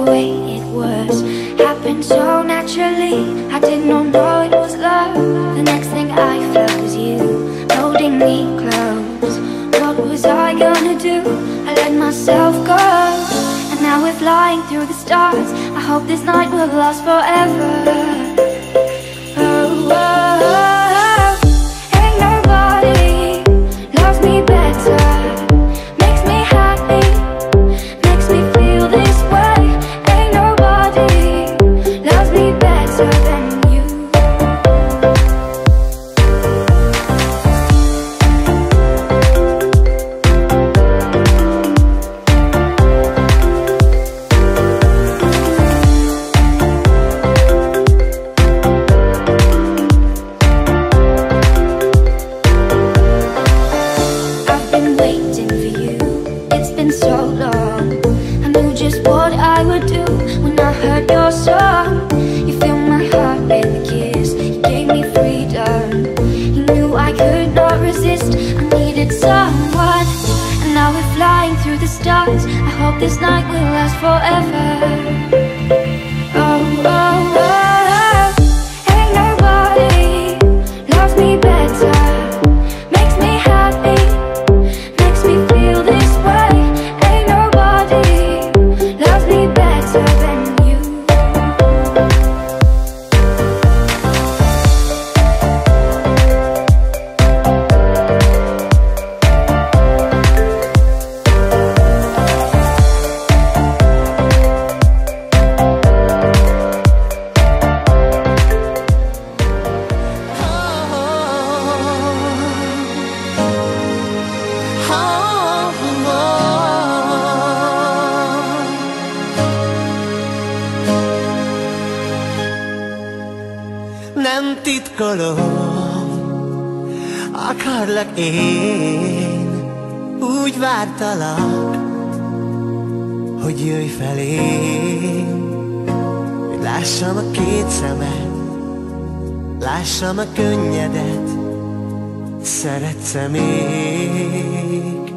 way it was. Happened so naturally, I did not know it was love. The next thing I felt was you holding me close. What was I gonna do? I let myself go, and now we're flying through the stars. I hope this night will last forever. Oh, oh, oh. Ain't nobody loves me better, makes me happy, makes me feel this way. Ain't nobody loves me better than you. I've been waiting for you, it's been so long. I knew just what I would do when I heard your song. You filled my heart with a kiss, you gave me freedom. You knew I could not resist, I needed someone. And now we're flying through the stars. I hope this night will last forever. Oh, oh, oh. Ain't nobody loves me better, makes me happy, makes me feel this way. Ain't nobody loves me better than you. Nem titkolom, akarlak én, úgy vártalak, hogy jöjj felém, hogy lássam a két szemed, lássam a könnyedet, szeretsz-e még?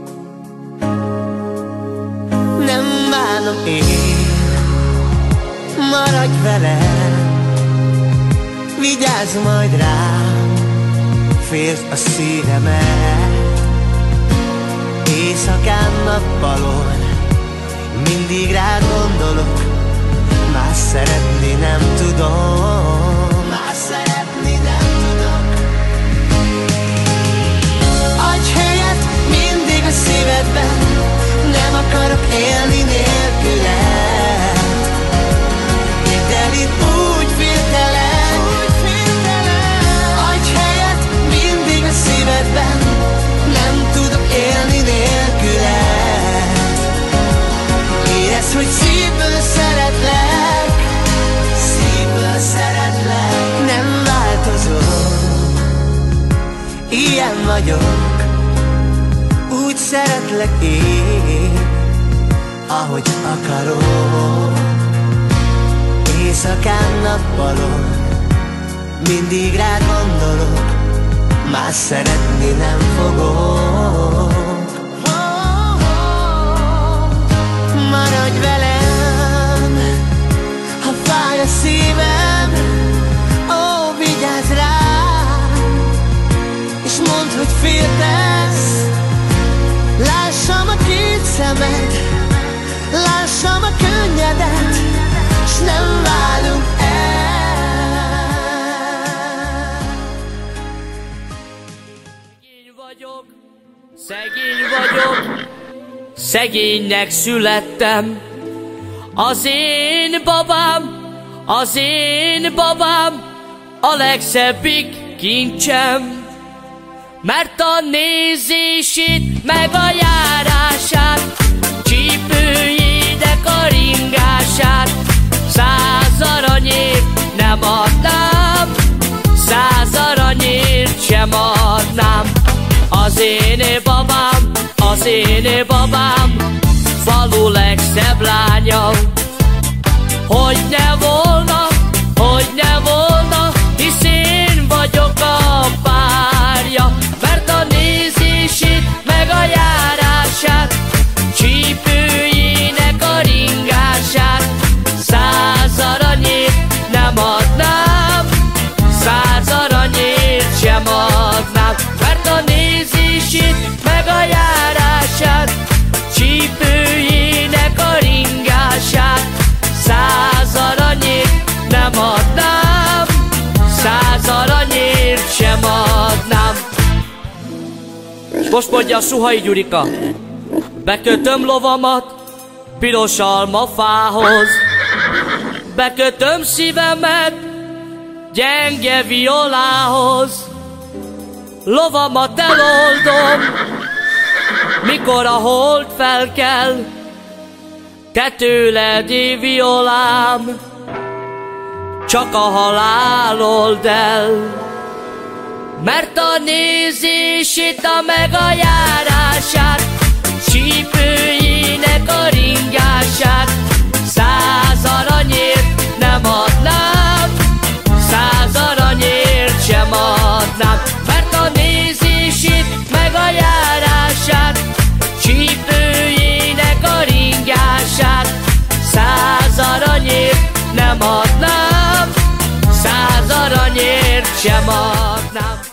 Nem bánom én, maradj velem, vigyázz majd rám, férd a szívemet. Éjszakán, nappalon mindig rád gondolok, más szeretni nem tudom, más szeretni nem tudok. Adj helyet mindig a szívedben, nem akarok élni nélküled. Hidd el, itt úgy féltelek. Nem tudok élni nélküled. Érezd, hogy szívből szeretlek, szívből szeretlek. Nem változom, ilyen vagyok, úgy szeretlek én, ahogy akarom. Éjszakán, nappalon mindig rád gondolok, más szeretni nem fogok. Maradj velem, ha fáj a szívem, ó, vigyázz rám, és mondd, hogy féltesz. Lássam a két szemed, lássam a könnyedet, s nem válunk el. Szegény vagyok, szegénynek születtem. Az én babám a legszebbik kincsem. Mert a nézését, meg a járását, csípőjének a ringását 100 aranyért nem adnám, 100 aranyért sem adnám. Az én babám, falu legszebb lánya. Hogy ne volna, hisz én vagyok a párja. Mert a nézését, meg a járását, csípőjének a ringását Most mondja a Suhai Gyurika. Bekötöm lovamat piros almafához, bekötöm szívemet gyenge violához, lovamat eloldom, mikor a hold felkel, te tőled violám, csak a halál old el. Mert a nézését, a meg a járását, sípőjének a ringását 100 aranyért nem adnám, 100 aranyért sem adnám. Mert a nézését, meg a járását, sípőjének a ringását 100 aranyért nem adnám, 100 aranyért sem adnám.